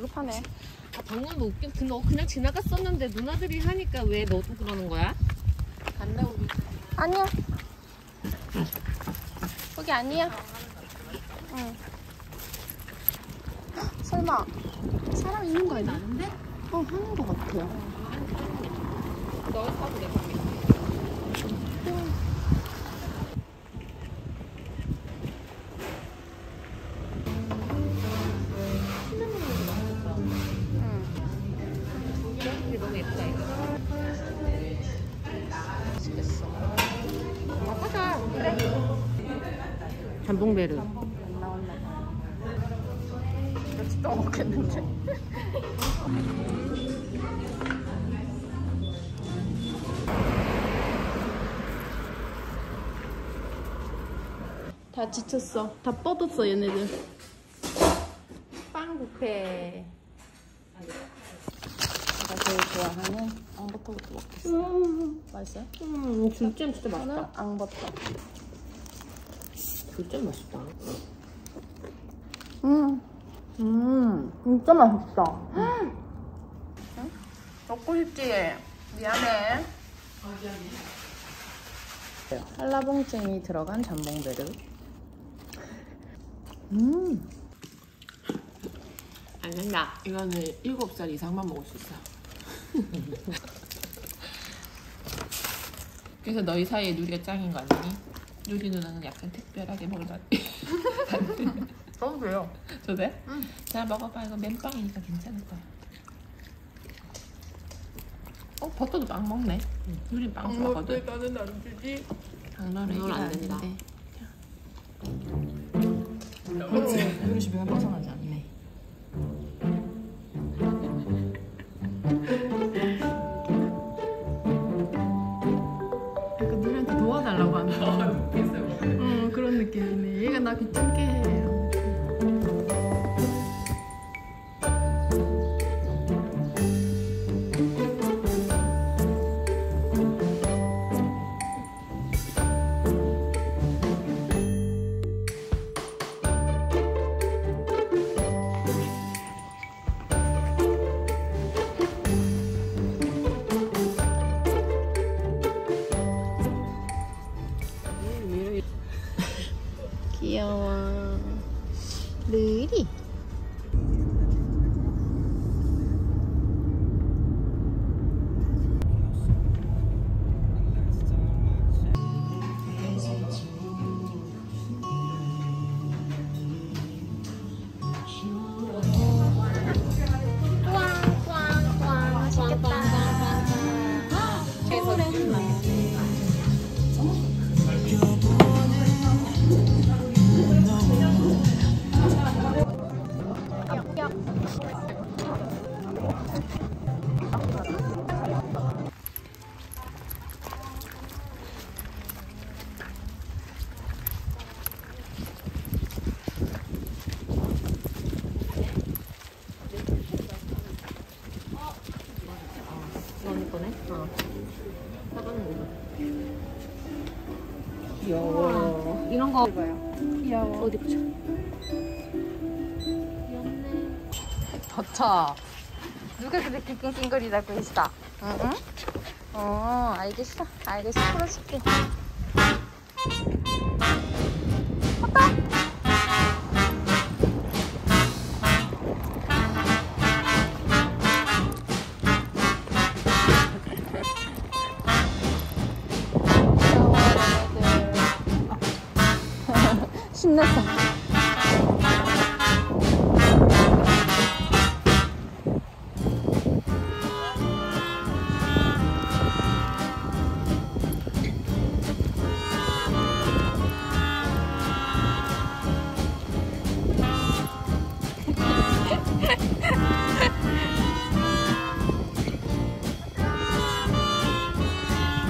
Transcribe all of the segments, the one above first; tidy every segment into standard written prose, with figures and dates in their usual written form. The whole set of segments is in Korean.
다급하네. 아, 방금 웃겨. 너 그냥 지나갔었는데 누나들이 하니까 왜 너도 그러는 거야? 안 나오니? 아니야. 거기 아니야. 응. 설마 사람 있는 거 아니야? 나는데? 하는 거 같아요. 너 사도 내 방에. 너무 예쁘다 이거. 맛있겠어. 사자. 그래. 잠봉베르. 안 나왔나 봐. 그렇지 또 먹겠는데. 다 지쳤어. 다 뻗었어 얘네들. 빵 뷔페. 제가 제일 좋아하는 앙버터부터 먹겠어. 맛있어요? 굴잼 진짜 저는 맛있다. 앙버터. 굴잼 맛있다. 진짜 맛있다. 응? 먹고 싶지? 미안해. 한라봉찜이 들어간 잠봉베르. 안 된다. 이거는 7살 이상만 먹을 수 있어. 그래서 너희 사이에 누리가 짱인 거 아니니? 누리 누나는 약간 특별하게 먹을 것 같아. 너무 돼요. 저 돼? 응. 자 먹어봐. 이거 맨빵이니까 괜찮을 거야. 버터도 막 먹네. 누린 빵 좋아하거든. 나는 안 주지. 당너는 이건 안 이기면 안 된다. 되는데. 누리 집에만 벗어나지 않네. 약간 누리한테 도와달라고 하는 거. 그런 느낌이네. 얘가 나 귀찮게 해. 귀여워. 느리. 너네 거네? 사과는 이거. 귀여워. 이런 거 귀여워. 어디 보자. 버터. 누가 그렇게 낑낑거리다고 했어? 응? 알겠어. 알겠어. 풀어줄게. 신났어.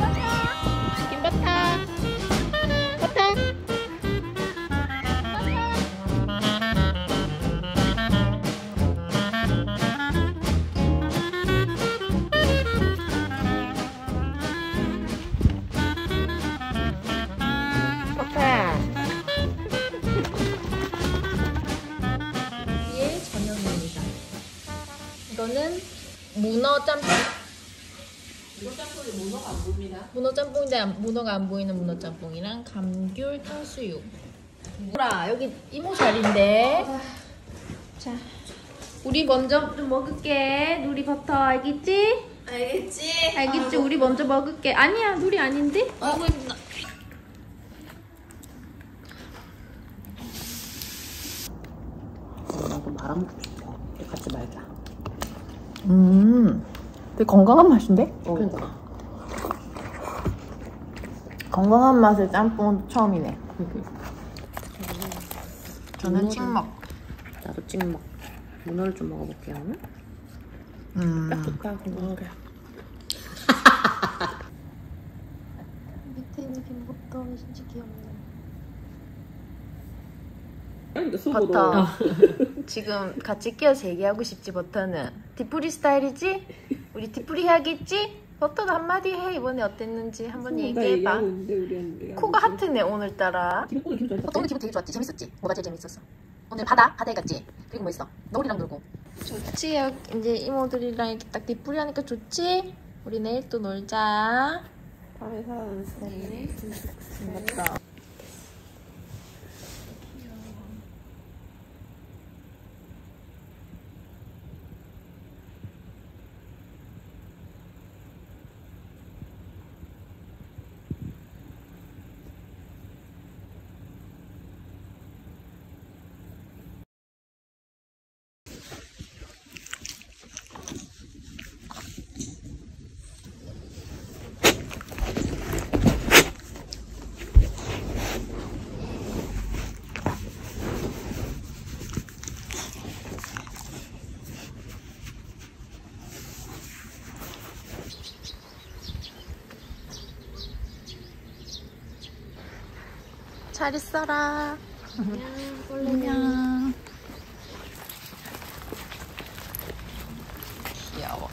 김바타. 바타. 문어 짬뽕. 문어 짬뽕에 문어가 안 보입니다. 문어 짬뽕인데 문어가 안 보이는 문어 짬뽕이랑 감귤 탕수육. 보라 여기 이모 자리인데. 자, 우리 먼저 좀 먹을게. 누리 버터 알겠지? 알겠지? 알겠지? 우리 먼저 먹을게. 아니야, 누리 아닌데? 먹고 있나? 나도 말아먹고 싶어. 같이 말자. 되게 건강한 맛인데? 그러니까. 건강한 맛의 짬뽕은 처음이네. 저는 찍먹. 나도 찍먹. 문어를 좀 먹어볼게요. 딱 좋다. 건강하게. 밑에 있는 김버터 진짜 귀엽네. 버터. 지금 같이 끼어서 얘기하고 싶지, 버터는. 디프리 스타일이지? 우리 디프리 해야겠지? 버터가 한마디 해. 이번에 어땠는지 한번 얘기해봐. 코가 하트네, 오늘따라. 버터 오늘 기분 되게 좋았지? 재밌었지? 뭐가 제일 재밌었어? 오늘 바다에 갔지? 그리고 뭐 있어? 너울이랑 놀고. 좋지? 이제 이모들이랑 이렇게 딱 디프리 하니까 좋지? 우리 내일 또 놀자. 밤에 살아나는 스타일이네. 맞다. 잘 있어라. 안녕. 귀여워.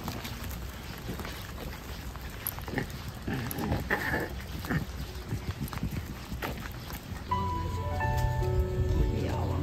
귀여워.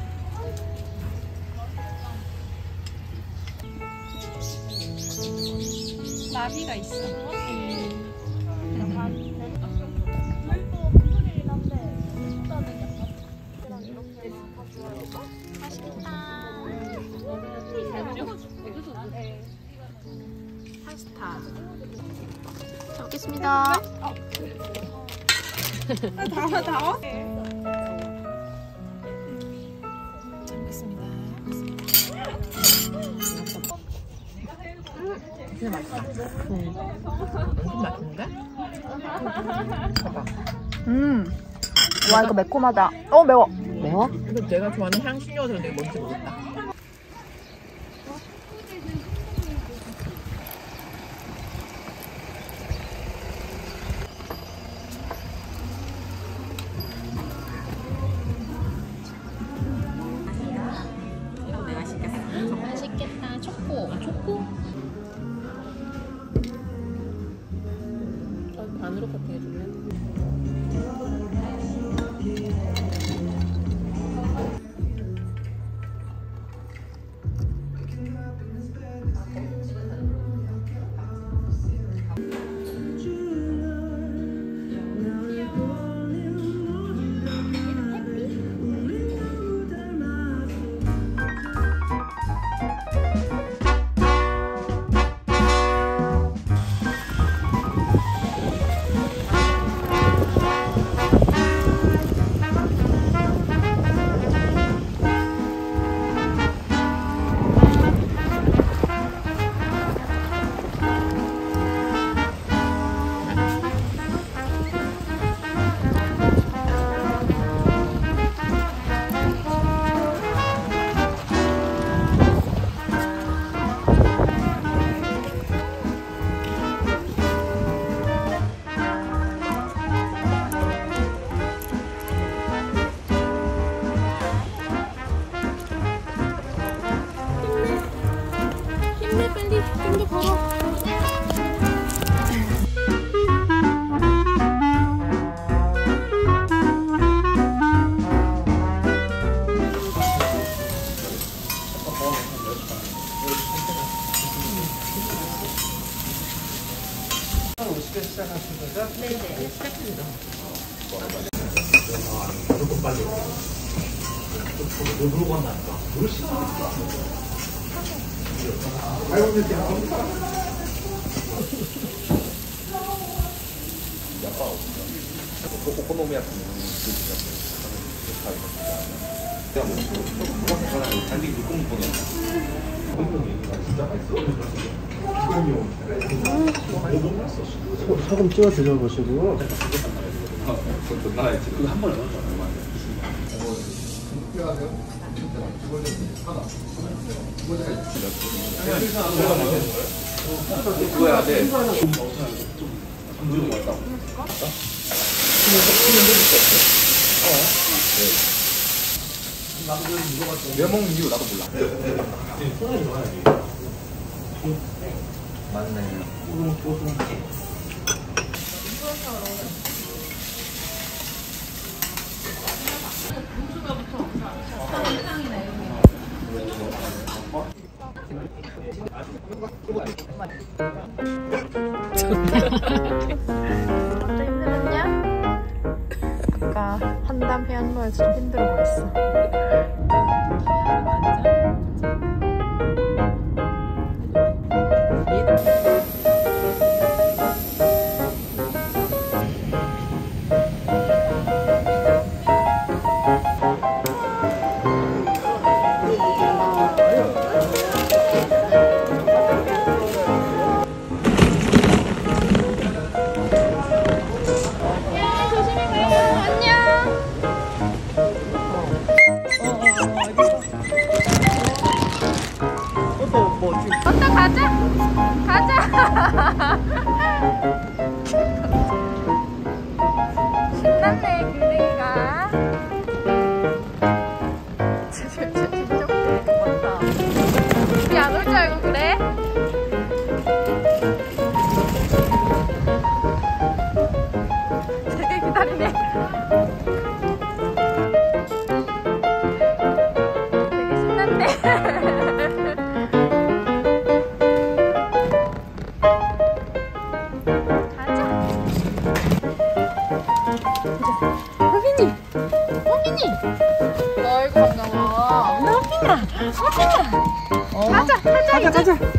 나비가 있어. 파스타. 잘 먹겠습니다. 다 잘 먹겠습니다. 진짜 맛있다. 엄청 맛있는데? 봐봐. 와, 이거 매콤하다. 매워. 매워? 근데 내가 좋아하는 향신료들 되게 뭔지 모르겠다. 맛있겠다. 초코. 초코? 반으로 커팅해줄래? 소금 찍어 드셔보시고요. 그거야 돼. 왜 먹는 이유 나도 몰라. 맞네. 진짜 힘들었냐? 아까 한담 해안로에 좀 힘들어 보였어. 어떤 가자. 가자. 신났네 그리가. 진짜 맞다. 우리 안 올 줄 알고 그래? 되게 기다리네. 되게 신났네. 아이고 반가워. 너빈아, 가자.